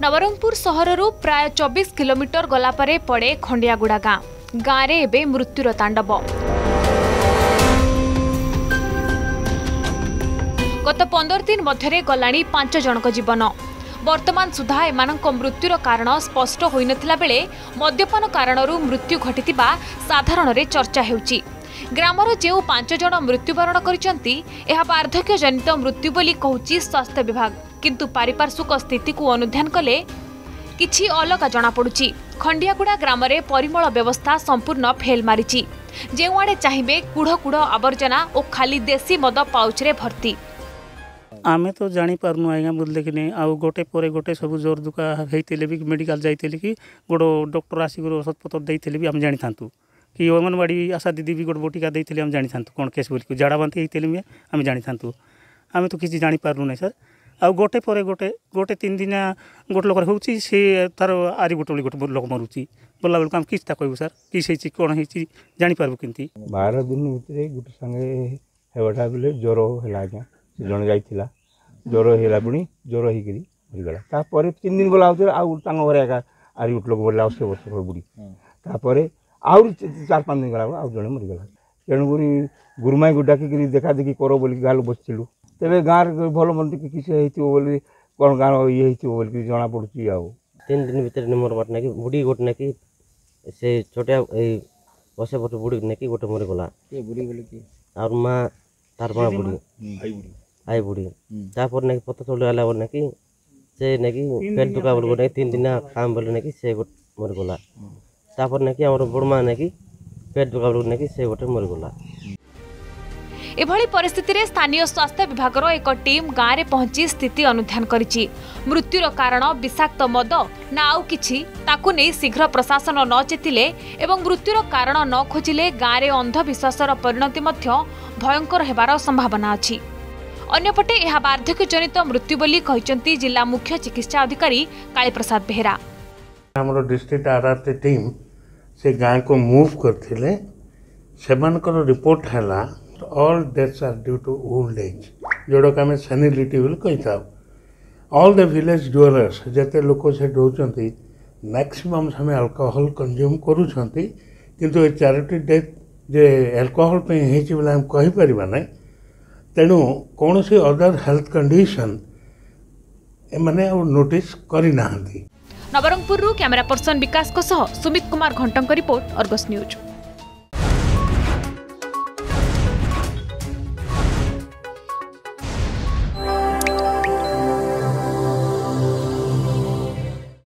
नवरंगपुर सहररू प्राय 24 किलोमीटर गलापरे पड़े खंडियागुड़ा गाँ गाँव में एवं मृत्युर तांडव। गत 15 दिन मध्य गलानी 5 जनक जीवन। वर्तमान सुधा एमानक मृत्युर कारण स्पष्ट होई नथिला बेले मद्यपान कारणरू मृत्यु घटितिबा साधारण रे चर्चा हेउची। ग्रामर जो 5 जन मृत्युवरण करिसंती एहा वार्धक्य जनित मृत्यु बोली कहूची स्वास्थ्य विभाग, किंतु पारिपार्श्विक स्थिति को अनुध्यान कले किछि अलग जना पड़ुची। खंडियागुड़ा ग्राम रे परिमल व्यवस्था संपूर्ण फेल मारिची। जेउआडे चाहिबे कुढ़ कुढ़ आवर्जना और खाली देसी मद पाउच रे भर्ती। आमे तो जानी पारनु आज्ञा बुझले कि नहीं आउ गोटे पर गोटे सब जोर दुका होते भी मेडिकल जाइते कि गोटे डॉक्टर आसिक औषध पत्र देते भी आम जानी था कि अंगनवाड़ी आशा दीदी भी गोटे बटिका देते आम जानी था कौन केस बोल झाड़ा बांति होते भी आम जानी था। आम तो किसी जानी पारनु ना सर। आ गोटे पर गोटे गोटे 3 दिन गोटे लोक हो तार आरी गोटे गोटे लोक मरुची बोला बेलू आम किसी कहूँ सर किस कौन हो जापारू कि 12 दिन भितर गोटे सांगे हेबाटा बेले ज्वर है आज्ञा जन जाइला ज्वर है पुणी ज्वर होकर मरीगला। तापर 3 दिन गला आउ घर एका आरी गोटे लोक बोला 80 वर्ष बुढ़ी तापर आउ 4-5 दिन गला आउ जड़े मरीगला। तेणुक गुरुमाई को डाक देखा देखी कर बोल गाँव बसलु तेरे गाँव भल मंदी किसी बोली कौन गाँव ये बोल जना पड़ी। आउ 3 दिन भितर मोर बाट ना कि बुढ़ी गोटे ना कि से छोटिया 80 वर्ष बुढ़ी ना कि गोटे मरीगला और माँ तार माँ बुढ़ी आई बुढ़ी तापर ना पता चलला ना कि से ना कि पेट दुखा बोल ना 3 दिन काम बोले ना कि से मरीगला। तापर ना कि आम बड़मा ना कि पेट दुखा बोल ना कि से गोटे मरीगला। एभली परिस्थिति रे स्थानीय स्वास्थ्य विभाग एक टीम गाँव में पहुंची स्थिति अनुध्यान करिछि। मृत्युर कारण विषाक्त मद ना आउ किछि ताकु नै शीघ्र प्रशासन न चेतिले एवं मृत्युर कारण न खोजिले गाँव में अंधविश्वासर परिणति मध्य भयंकर हेबार संभावना अछि। अन्यपटे यह वार्धक्य जनित मृत्यु बोली कहिसंती जिला मुख्य चिकित्सा अधिकारी कालीप्रसाद बेहेरा। हमरो डिस्ट्रिक्ट आरआरटी टीम से गाँव को मूव करथिले सेमानकर रिपोर्ट हैला all deaths are due to old age जोड़ो का में senility बोल कही था। all the village dwellers जते लोक से रोचंती मैक्सिमम समय अल्कोहल कंज्यूम करूछंती किंतु ए चारिटी डेथ जे अल्कोहल पे हेची बोला हम कहि परिबा नै। तेणु कौन सी अदर हेल्थ कंडीशन ए माने नोटिस करी नाहंती। नवरंगपुर कैमरा पर्सन विकास को सह सुमित कुमार घंटंक रिपोर्ट अर्गस न्यूज।